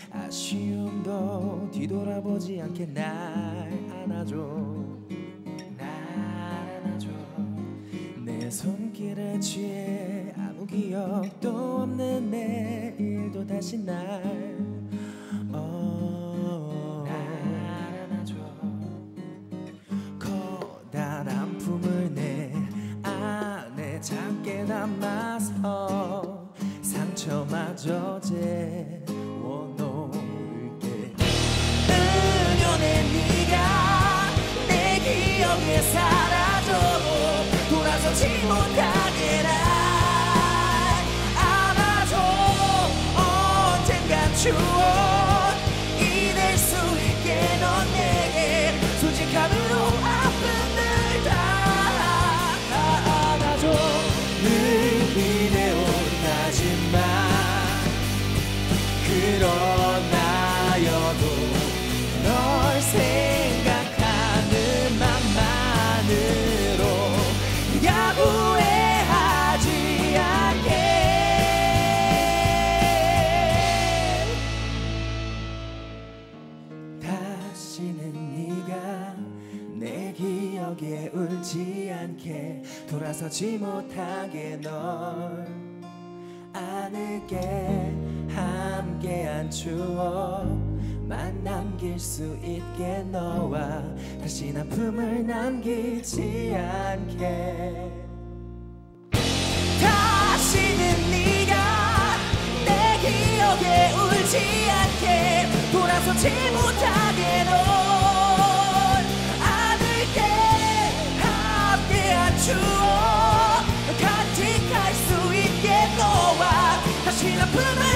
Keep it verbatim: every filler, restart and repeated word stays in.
아쉬움도 뒤돌아보지 않게 날 안아줘. 날 안아줘. 내 손길에 취해 아무 기억도 없는 내일도 다시 날 어, 날 안아줘. 커다란 품을 내 안에 작게 담아서 상처마저 재워놓을게. 은연의 네가 내 기억에 사라져도 돌아서지 못하게 날 안아줘. 언젠간 추억이 될 수 있게 넌 내게 솔직함으로 아픔을 다 안아줘. 늘 비대온하지만 그러나여도 널 생각하는 맘만으로 네가 후회하지 않게. 다시는 네가 내 기억에 울지 않게 돌아서지 못하게 널 안을게. 함께한 추억만 남길 수 있게 너와 다시 아픔을 남기지 않게. 다시는 네가 내 기억에 울지 않게 돌아서지 못하게 널 안을게. 함께한 추억 간직할 수 있게 너와 다시 아픔을